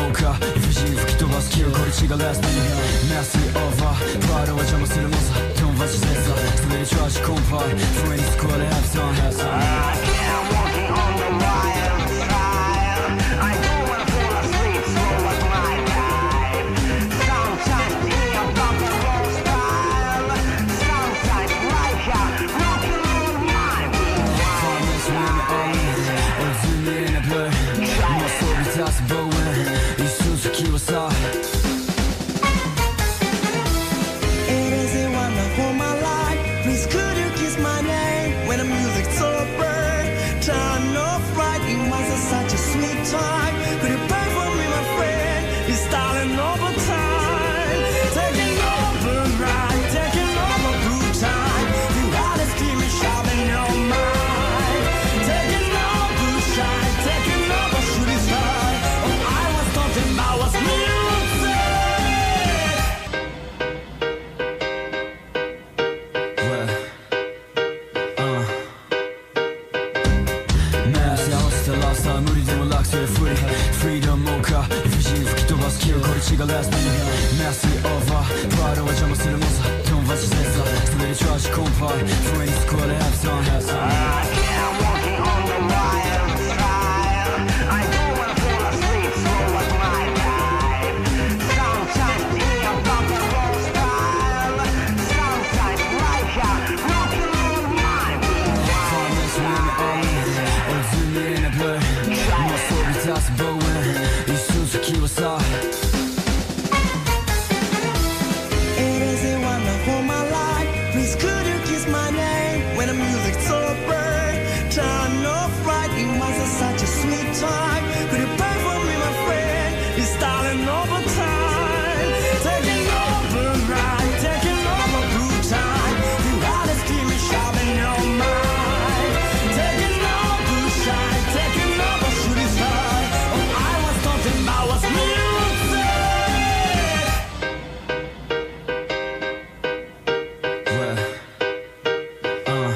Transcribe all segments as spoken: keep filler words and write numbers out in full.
もうか理不尽吹き飛ばす記憶これ違うラストに Messy over プライドは邪魔するのさ Don't watch this 滑り調子コンパイ不意にスコアで Have some have some I can't walking on the wild side I don't wanna fall asleep slow like my life Sometimes in your bumper roll style Sometimes like a rock and roll night Farmers win all or zoom in a blur 今そび立つボーン一瞬先はさPlease could you kiss my name when the music's over Turn off right, it was such a sweet time Could you pray for me my friend, it's starting over time Taking over right, taking over good time You gotta steam and shout in your mind Taking over shine, taking over shooting star All I was talking about was music Freedom もうか理不尽吹き飛ばす記憶これ違うラストに Messy over プライドは邪魔するのさ Don't watch this 滑り調子コンパイ不意にスコアで Have some have some I can't walking on the wild side I don't wanna fall asleep slow like my life Sometimes in your bumper roll style Sometimes like a rock and roll night Farmers win all or zoom in a blur 今そび立つボーン一瞬先はさ It is a wonderful my life Please could you kiss my name when the music's over Turn off right, it was such a sweet time Could you pray for me my friend, it's starting over time Taking over right, taking over good time You gotta steam and shout in your mind Taking over shine, taking over shooting star All I was talking about was music Well, uh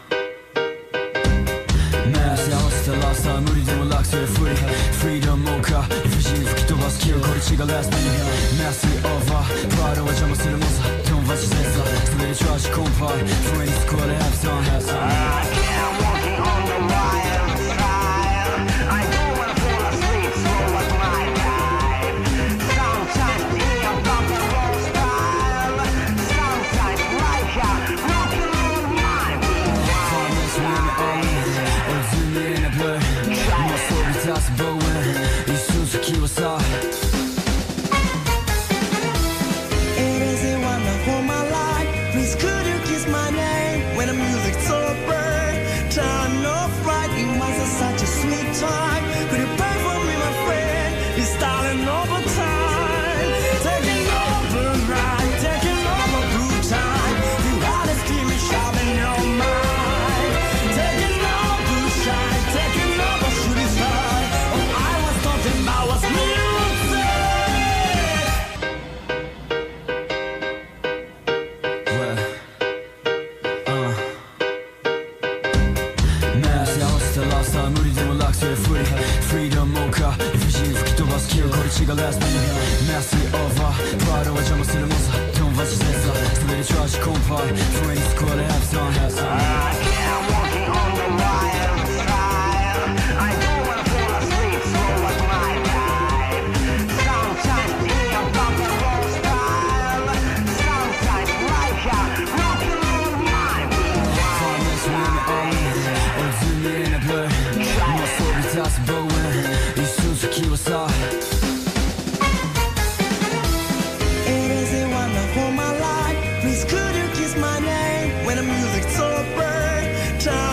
Mass 合わせたラスター無理でも楽するフリー Freedom もうか理不尽吹き飛ばす記憶これ違うラストに Messy over プライドは邪魔するのさ Don't watch this 滑り調子コンパイ不意にスコアで Have some have some I can't walking on the wild side I don't wanna fall asleep slow like my life Sometimes in your bumper roll style Sometimes like a rock and roll night Farmers win all or zoom in a blur 今そび立つボーン一瞬先はさ It is a wonderful my life Please could you kiss my name when the music's over Turn off right, it was such a sweet time Could you pray for me my friend, it's starting over time Taking over right, taking over good time You gotta steam and shout in your mind Taking over shine, taking over shooting star All I was talking about was music Well, uh Mass 合わせたラスター無理でも楽するフリー Freedom もうか理不尽吹き飛ばす記憶これ違うラストに Messy over プライドは邪魔するのさ Don't watch this 滑り調子コンパイ不意にスコアで Have some have some I can't walking on the wild side I don't wanna fall asleep slow like my life Sometimes in your bumper roll style Sometimes like a rock and roll night Farmers win all or zoom in a blur 今そび立つボーン一瞬先はさ It is a wonderful my life Please could you kiss my name when the music's over Turn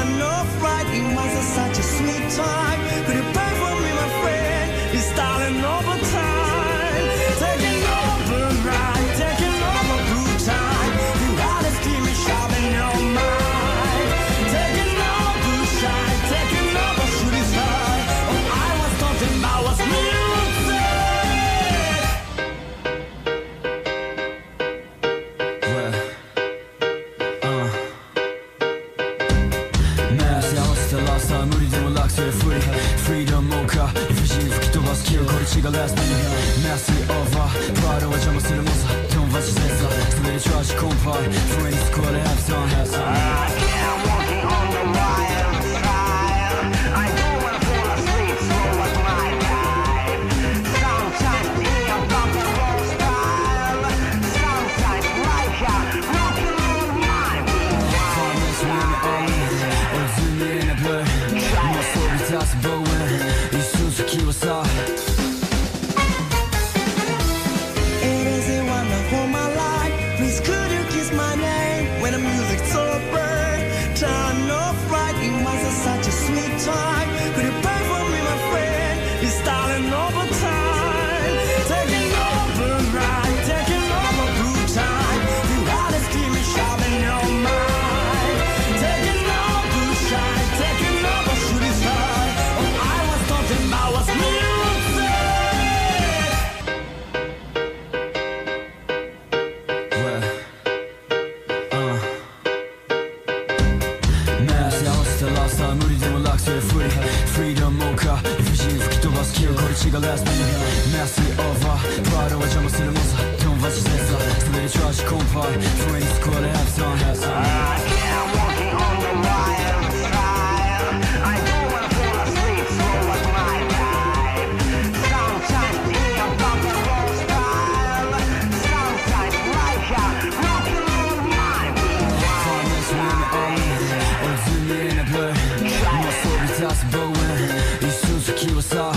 り違うレスピメッセージオーバーバールは邪魔する猛者友達切磋滑りチャージコンパイ不意にスコアでヘッドオンヘッド I can't walking on the wild side I don't wanna fall asleep so what's my life Sometimes in a rock and roll style Sometimes like a rock and roll night Finance winning all in俺ズームin a blur もうそび立つボーイン一瞬先はさ For my life, please could you kiss my name when the music's over? Turn off right, it was such a sweet time. Could you pray for me, my friend? It's starting over time. Taking over right, taking over good time. You gotta keep me sharp in your mind. Taking over shine, taking over shooting star. All I was talking about was music. Freedom もか理不尽吹き飛ばす記憶これ違うレスピメッセージオーバーバールは邪魔する猛者友達切磋滑りチャージコンパイ不意にスコアでヘッドオンヘッド I can't walking on the wild side I don't wanna fall asleep so what's my life Sometimes in a rock and roll style Sometimes like a rock and roll night Finance winning all in俺ズームin a blur もうそび立つボーイン一瞬先はさ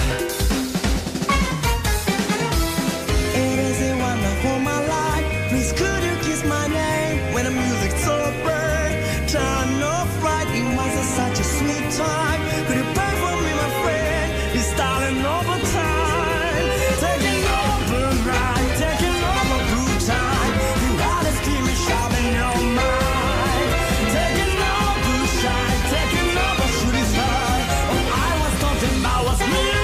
It is a wonderful my life. Please could you kiss my name when the music's over? Turn off right, it was such a sweet time. Could you pray for me, my friend? It's starting over time. Taking over right, taking over good time. You gotta keep me sharp in your mind. Taking over shine, taking over shooting star. All I was talking about was music.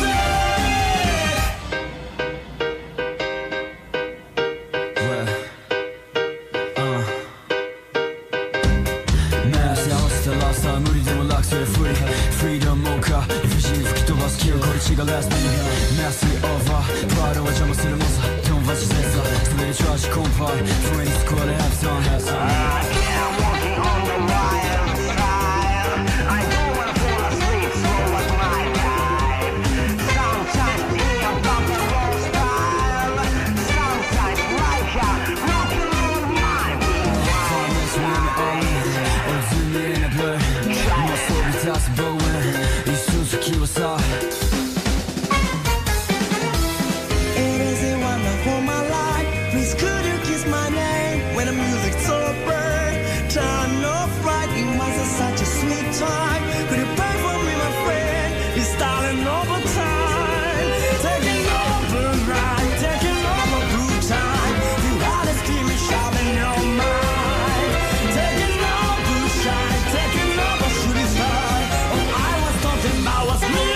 Freedom もか理不尽吹き飛ばす記憶これ違うレスピメッセージオーバーバールは邪魔する猛者友達切磋滑りチャージコンパイ不意にスコアでヘッドオンヘッド I can't walking on the wild side I don't wanna fall asleep so what's my life Sometimes in a rock and roll style Sometimes like a rock and roll night Finance winning all in俺ズームin a blur もうそび立つボーイン一瞬先はさ It is a wonderful my life. Please could you kiss my name when the music's over? Turn off right, it was such a sweet time. Could you pray for me, my friend? It's starting over time. Taking over right, taking over good time. You gotta keep me sharp in your mind. Taking over shine, taking over shooting star. All I was talking about was music.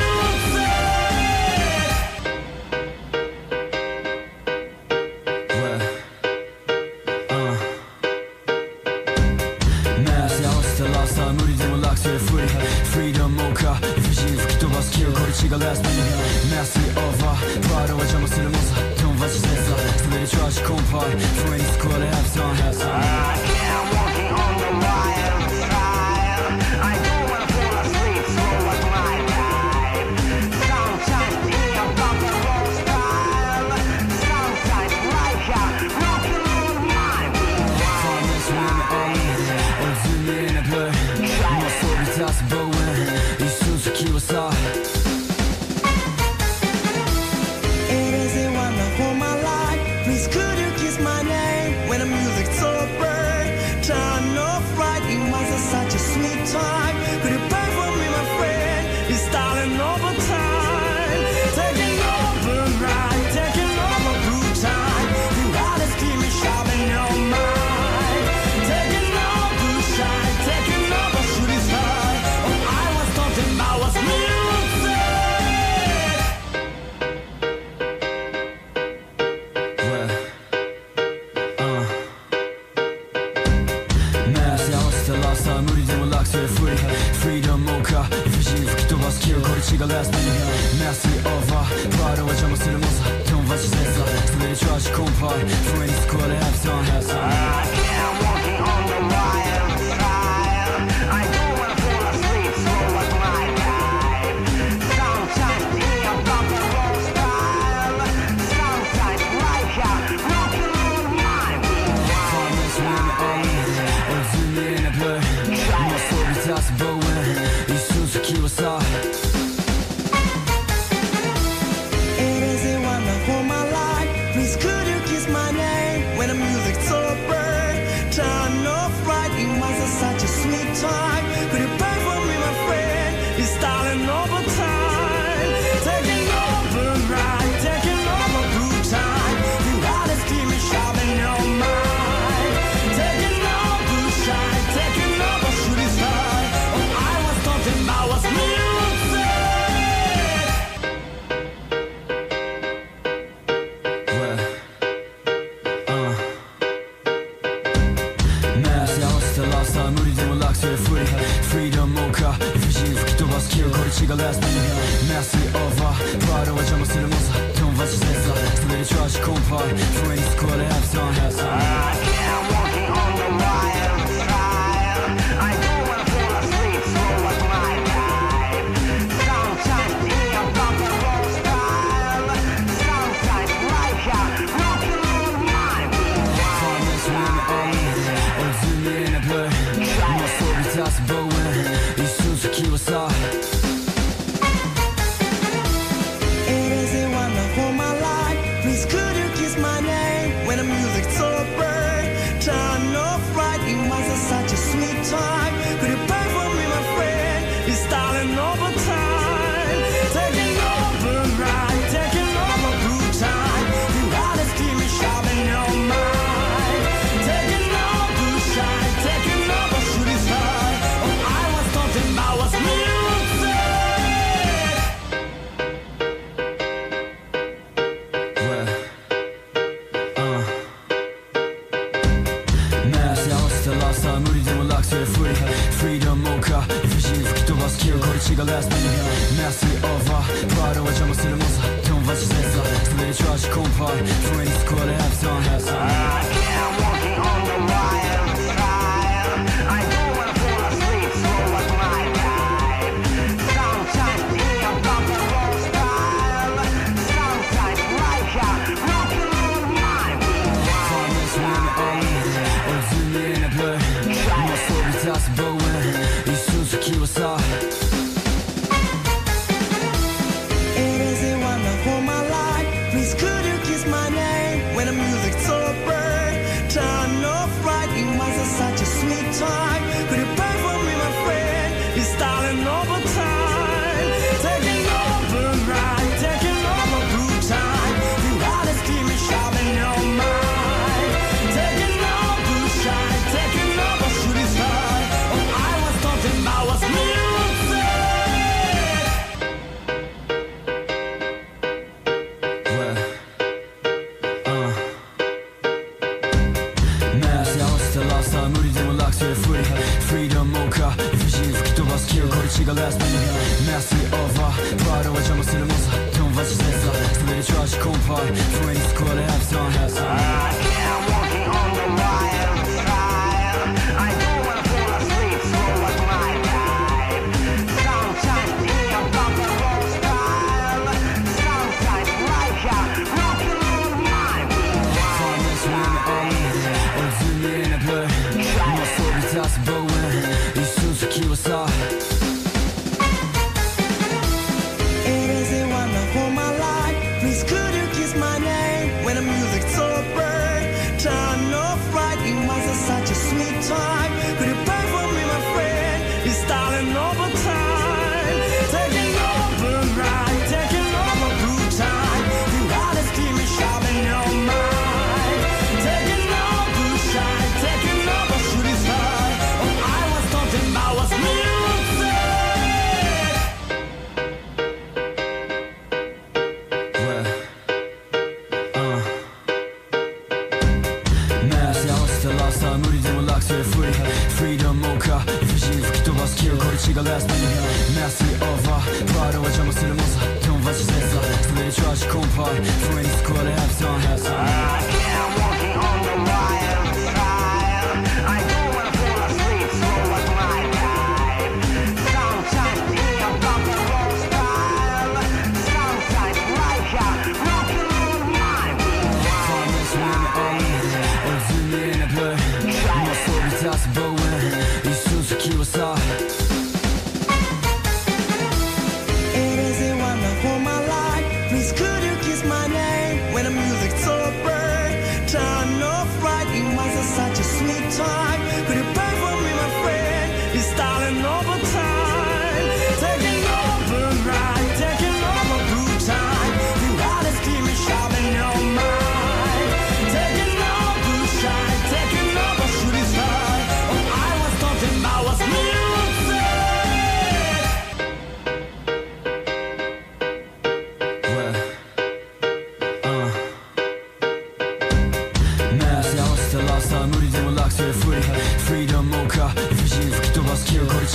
Freedom もか理不尽吹き飛ばす記憶これ違うレスピメッセージオーバーバールは邪魔する猛者友達切磋滑りチャージコンパイ不意にスコアでヘッドオンヘッド I can't walking on the wild side I don't wanna fall asleep so what's my life Sometimes in a rock and roll style Sometimes like a rock and roll night Finance winning all in俺ズームin a blur もうそび立つボーイン一瞬先はさ It is a wonderful my life. Please could you kiss my name when the music's over? Turn off right, it was such a sweet time. Could you pray for me, my friend? It's starting over time. Taking over right, taking over good time. You gotta keep me sharp in your mind. Taking over shine, taking over shooting star. All I was talking about was music. Freedom もか理不尽吹き飛ばす記憶これ違うレスピメッセージオーバーバールは Please could you kiss my name when the music's over? Turn off right, it was a, such a sweet time. Could you pray for me, my friend? It's starting over time. Taking over right, taking over blue time. You gotta steam me sharp in your mind. Taking over shine, taking over shooting star. All I was talking about was music. Freedom もか不自由吹き飛ばす記憶これ違う last name Mastery over バードは邪魔するもさ Don't watch this up 滑りチャージコンパイ For any squad I have some have some I can't walking on the wild side. I don't wanna fall asleep, slow as my life. Sometimes in a rock and roll style. Sometimes like a rock and roll night. Finance when I'm or zoom in a blur まっそうび立つボーン一瞬先はさ It is a wonderful my life. Please could you kiss my name when the music's over? Turn off right, it was a, such a sweet time. Could you pray for me, my friend? It's starting over time. Taking over right, taking over blue time. You gotta steam me sharp in your mind. Taking over shine, taking over shooting star. All I was talking about was music. Freedom もか不自由吹き飛ばす記憶これ違う last name Mastery over バードは邪魔するもさ Don't watch this up 滑りチャージコンパイ For any squad I have some have some I can't walking on the wild side. I don't wanna fall asleep, slow as my life. Sometimes in a rock and roll style. Sometimes like a rock and roll night. Finance when I'm or zoom in a blur まっそうび立つボーン一瞬先はさ It is a wonderful my life. Please could you kiss my name when the music's over? Turn off right, it was a, such a sweet time. Could you pray for me, my friend? It's starting over time. Taking over right, taking over blue time. You gotta steam me sharp in your mind. Taking over shine, taking over shooting star. All I was talking about was music. Freedom もか不自由吹き飛ばす記憶これ違う last name Mastery over バードは邪魔するもさ Don't watch this up 滑りチャージコンパイ For any squad I have some have some I can't walking on the wild side. I don't wanna fall asleep, slow as my life. Sometimes in a rock and roll style. Sometimes like a rock and roll night. Finance when I'm or zoom in a blur まっそうび立つボーン一瞬先はさ It is a wonderful my life. Please could you kiss my name when the music's over? Turn off right, it was a, such a sweet time. Could you pray for me, my friend? It's starting over time. Taking over right, taking over blue time. You gotta steam me sharp in your mind. Taking over shine, taking over shooting star. All I was talking about was music. Freedom もか不自由吹き飛ばす記憶これ違う last name Mastery over バードは邪魔するもさ Don't watch this up 滑りチャージコンパイ For any squad I have some have some I can't walking on the wild side. I don't wanna fall asleep, slow as my life. Sometimes in a rock and roll style. Sometimes like a rock and roll night. Finance when I'm or zoom in a blur まっそうび立つボーン一瞬先はさ It is a wonderful my life. Please could you kiss my name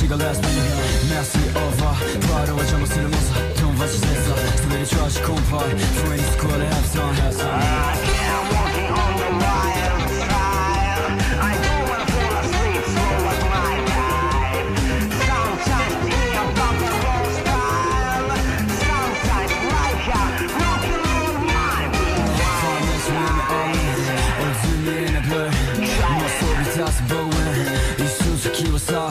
違うレスピン Messy over バイルは邪魔する猛者ドンバチセンサースベリチャージコンパイフレンスコアでハプソン I can't walking on the wild side. I don't wanna fall asleep, slow as my life. Sometimes in a rock and roll style. Sometimes like a rock and roll night. Finance women all or zoom in a blur もうそび立つボーン一瞬先はさ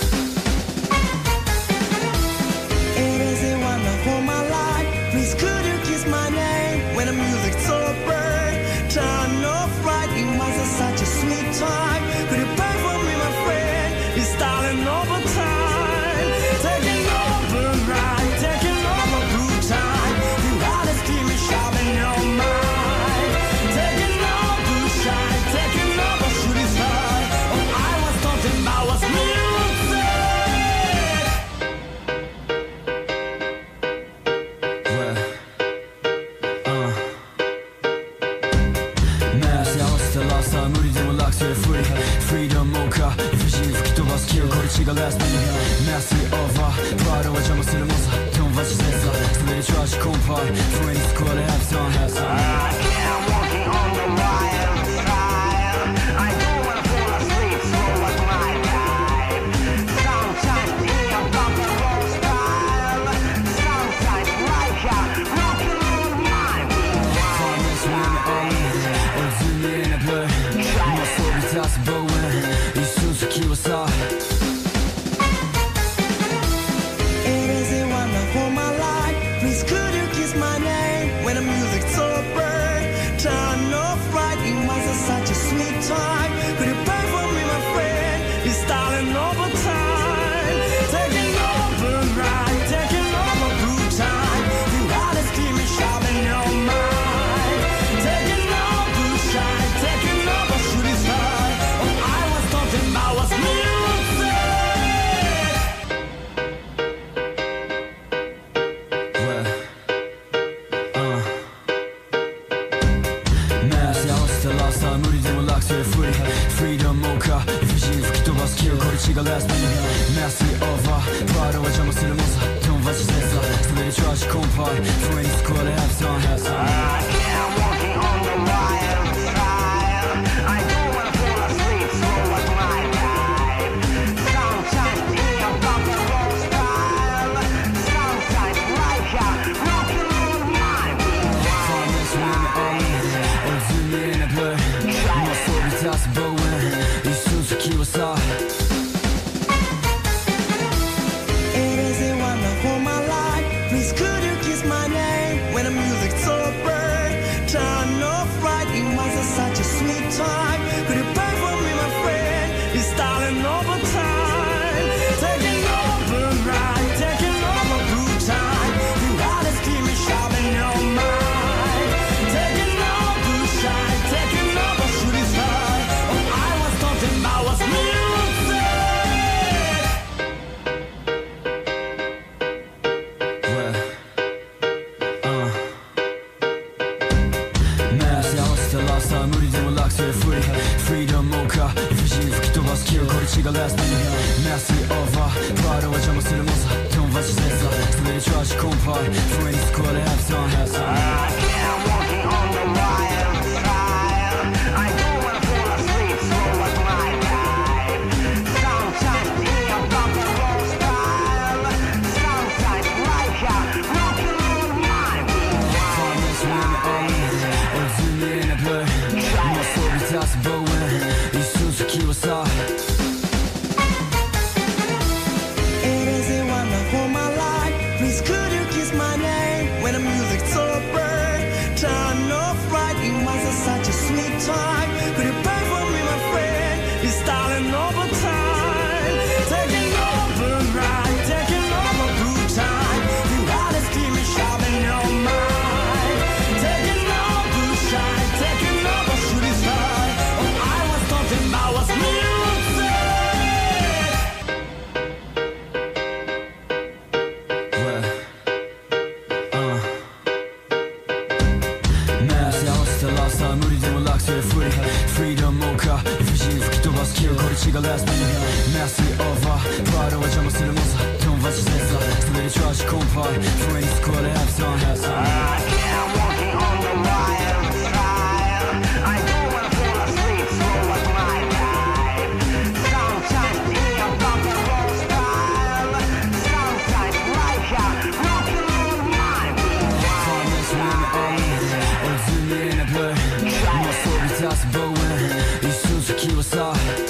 It isn't wonderful my life. Please could you kiss my name when the music's over? Turn off right, it was a, such a sweet time. Could you pray for me, my friend? It's starting over time. Taking over right, taking over good time. You gotta keep me sharp in your mind. Taking over shine, taking over shooting star. All I was talking about was music. Well, uh. 目足合わせたらさ無理でも楽するフリーフリーダムモーカー理不尽吹き飛ばす気をこれ違うレスピン Messy over バイルは邪魔する猛者ドンバチセンサースベリチャージコンパイフレンスコアでハプソン I can't walking on the wild side. I don't wanna fall asleep, slow as my life. Sometimes in a rock and roll style. Sometimes like a rock and roll night. Finance women all or zoom in a blur もうそび立つボーン一瞬先はさ It isn't wonderful my life. Please could you kiss my name when the music's over? Turn off right, it was a, such a sweet time. Could you pray for me, my friend? It's starting over time. Taking over right, taking over good time. You gotta keep me sharp in your mind. Taking over shine, taking over shooting star. All I was talking about was music. Well, uh. 目足合わせたらさ無理でも楽するフリーフリーダムモーカー理不尽吹き飛ばす気をこれ違うレスピン Messy over バイルは邪魔する猛者ドンバチセンサースベリチャージコンパイフレンスコアでハプソン I can't walking on the wild side. I don't wanna fall asleep, slow as my life. Sometimes in a rock and roll style. Sometimes like a rock and roll night. Finance women all or zoom in a blur もうそび立つボーン一瞬先はさ It isn't wonderful my life. Please could you kiss my name when the music's over? Turn off right, it was a, such a sweet time. Could you pray for me, my friend? It's starting over time. Taking over right, taking over good time. You gotta keep me sharp in your mind. Taking over shine, taking over shooting star. All I was talking about was music. Well, uh. 目足合わせたらさ無理でも楽するフリーフリーダムモーカー理不尽吹き飛ばす気をこれ違うレスピン Messy over バイルは邪魔する猛者ドンバチセンサースベリチャージコンパイフレンスコアでハプソン I can't walking on the wild side. I don't wanna fall asleep, slow as my life. Sometimes in a rock and roll style. Sometimes like a rock and roll night. Finance women all or zoom in a blur もうそび立つボーン一瞬先はさ It isn't wonderful my life. Please could you kiss my name when the music's over? Turn off right, it was a, such a sweet time. Could you pray for me, my friend? It's starting over time. Taking over right, taking over good time. You gotta keep me sharp in your mind. Taking over shine, taking over shooting star. All I was talking about was music. Well, uh. 目足合わせたらさ無理でも楽落成不利フリーダムモーカー理不尽吹き飛ばす記憶これ違うラストメスリーオーバーパールは邪魔するもんさドンバチセッサー滑りチャージコンパイフレンスコアでハブソンハス I can't walking on the wild side. I don't wanna fall asleep, slow like my life. Sometimes in a rock and roll style. Sometimes like a rock and roll mind. Farmers win all or zoom in a blur まっそび出すボーン一瞬先はさ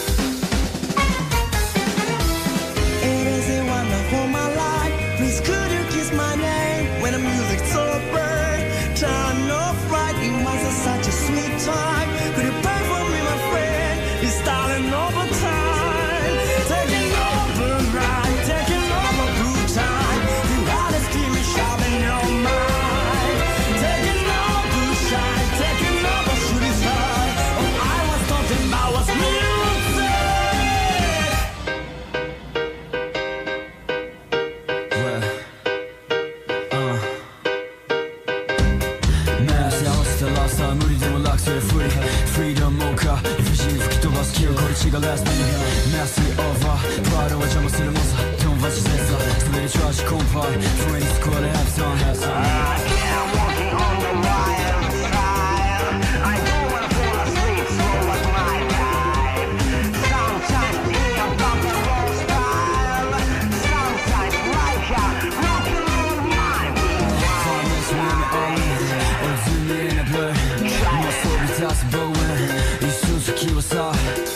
It is a wonderful my life. Please could you kiss my name when the music's over? Turn off right, it was a, such a sweet time. Could you pray for me, my friend? It's starting over time. Taking over right, taking over blue time. You gotta keep me sharp in your mind. Taking over shine, taking over shooting star. All I was talking about was music. Well, uh. 目線合わせたラスター無理でも落成不利フリーダムモーカー理不尽吹き飛ばす記憶これ違うラストメスリーオーバーパールは邪魔するもんさドンバチセッサー滑りチャージコンパイフレンスコアでハブソンハス I can't walking on the wild side. I don't wanna fall asleep, slow like my life. Sometimes in a rock and roll style. Sometimes like a rock and roll mind. Farmers win all or zoom in a blur まっそび出すボーン一瞬先はさ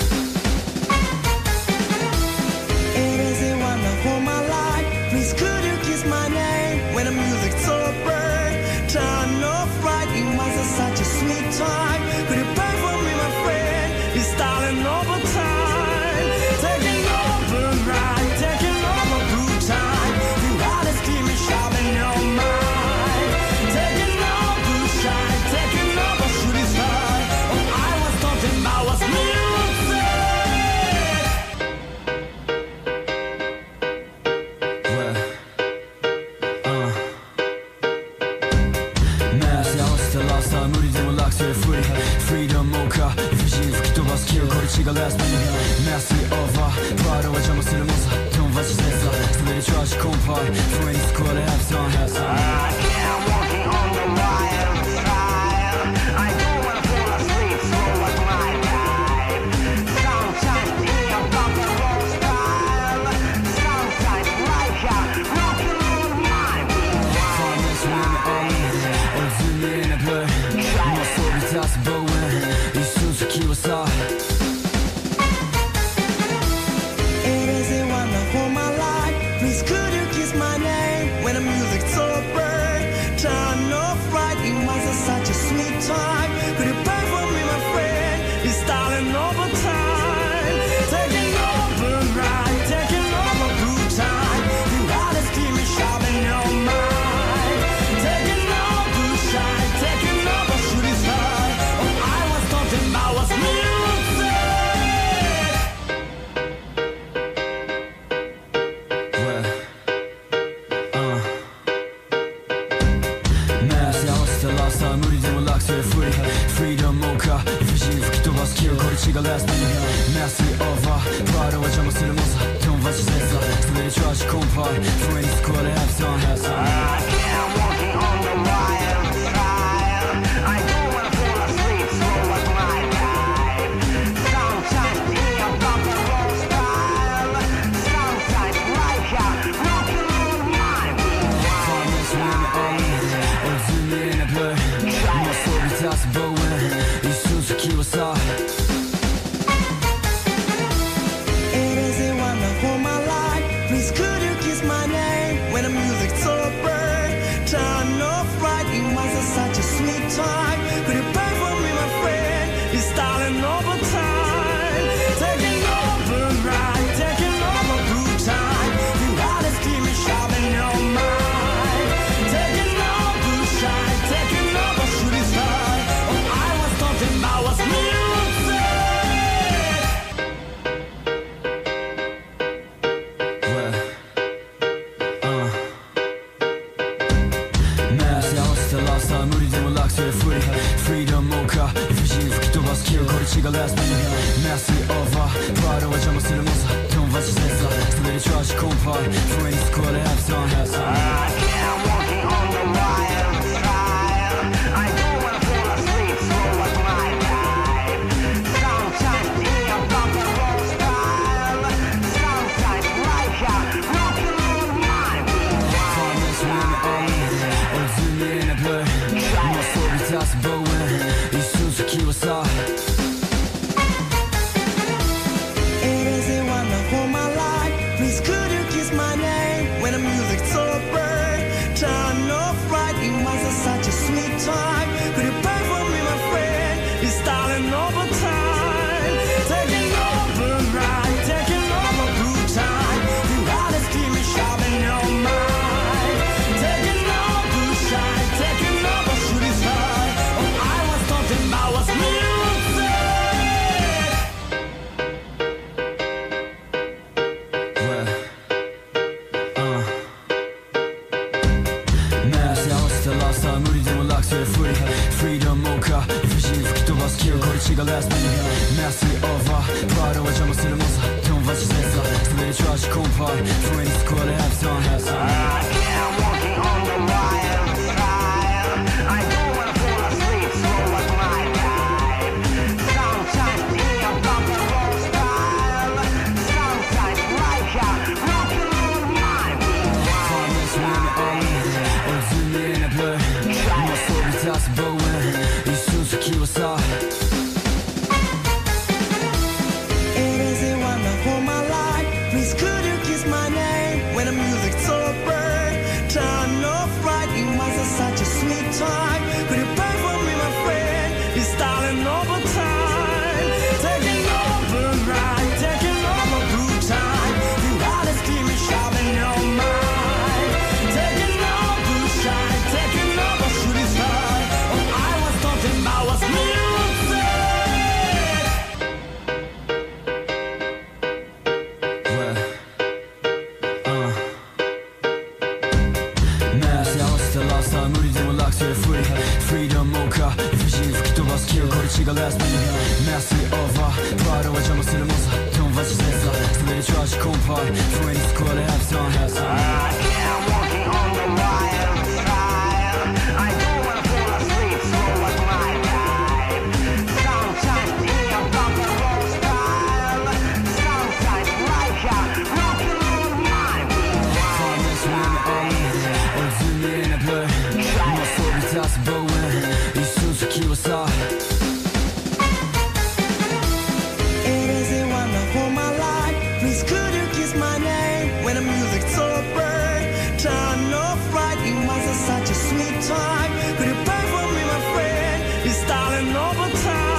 It is a wonderful my life. Please could you kiss my name when the music's over? Turn off right, it was a, such a sweet time. Could you pray for me, my friend? It's starting over time. Taking over right, taking over blue time. You gotta keep me sharp in your mind. Taking over shine, taking over shooting star. All I was talking about was music. Well, uh. 目線合わせたラスター無理でも落成不利フリーダムモーカー理不尽吹き飛ばす記憶これ違うラストメスリーオーバーパールは邪魔するもんさドンバチセッサー滑りチャージコンパイフレンスコアでハブソンハス I can't walking on the wild side. I don't wanna fall asleep, slow like my life. Sometimes in a rock and roll style. Sometimes like a rock and roll mind. Farmers win all or zoom in a blur まっそび出すボーン一瞬先はさ It is a wonderful my life. Please could you kiss my name when the music's over? Turn off right, it was a, such a sweet time. Could you pray for me, my friend? It's starting over time. Taking over right, taking over blue time. You gotta keep me sharp in your mind. Taking over shine, taking over shooting star. All I was talking about was music. Well, uh. 目線合わせたラスター無理でも落成不利フリーダムモーカー理不尽吹き飛ばす記憶これ違うラストメスリーオーバーパールは邪魔するもんさドンバチセッサー滑りチャージコンパイフレンスコアでハブソンハス I can't walking on the wild side. I don't wanna fall asleep, slow like my life. Sometimes in a rock and roll style. Sometimes like a rock and roll mind. Farmers win all or zoom in a blur まっそび出すボーン一瞬先はさ It is a wonderful my life. Please could you kiss my name when the music's over? Turn off right, it was a, such a sweet time. Could you pray for me, my friend? It's starting over time. Taking over right, taking over blue time. You gotta keep me sharp in your mind. Taking over shine, taking over shooting star. All I was talking about was music. Well, uh. 目線合わせたラスター無理でも落成不利フリーダムモーカー理不尽吹き飛ば 기어 거리치가 last minute Messy over 바로와 잠을 쓰는 모습 돈받이 세서 스토리를 좋아하시 콤파이 프레임 스쿼드의 합성 I can't walking on the wild side. I don't wanna fall asleep, slow like my life. Sometimes in a rock and roll style, sometimes like a rock and roll night. Farmers when all 어둠이 내 blur 모습이 다시 보인 이 순수 키워서 It isn't wonderful my life. Please could you kiss my name when the music's over? Turn off right, it was a, such a sweet time. Could you pray for me, my friend? It's starting over time. Taking over right, taking over good time. You gotta scream and shout in your mind. Taking over shine, taking over shooting star. All I was talking about was music. Freedom 모카 이프신吹き飛ばす기어 거리치가 last minute Messy over 바로와 잠을 쓰는 모습 돈받이 세서 스토리를 좋아하시 콤파이 프레임 스쿼드의 합성 I can't walking on the wild side. I don't wanna fall asleep, slow like my life. Sometimes in a rock and roll style, sometimes like a rock and roll night. Farmers when all 어둠이 내 blur 모습이 다시 보인 이 순수 키워서 It isn't wonderful my life. Please could you kiss my name when the music's over? Turn off right, it was a, such a sweet time. Could you pray for me, my friend? It's starting over time. Taking over right, taking over good time. You gotta scream and shout in your mind. Taking over shine, taking over shooting star. Oh, I was talking about was music. Farmers when all 어둠이 내 blur 모습이 다시 보인 이 순수 키워서 It isn't wonderful my life. Please could you kiss my name when the music's over? Turn off right, it was a, such a sweet time. Could you pray for me, my friend? It's starting over time. Taking over right, taking over good time. You gotta scream and shout in your mind. Taking over shine, taking over shooting star. Oh, I was talking about was music. Well, uh. Messy, I was still lost. I'm 우리 demon locks to free. Freedom 모카 이프신吹き飛ばす기어 거리치가 last minute Messy over 바로와 잠을 쓰는 모습 돈받이 세서 스토리를 좋아하시 콤파이 프레임 스쿼드의 합성 I can't walking on the wild side. I don't wanna fall asleep, slow like my life. Sometimes in a rock and roll style, sometimes like a rock and roll night. Farmers when all 어둠이 내 blur 모습이 다시 보인 이 순수 키워서 It isn't wonderful my life. Please could you kiss my name when the music's over? Turn off right, it was a, such a sweet time. Could you pray for me, my friend? It's starting over time.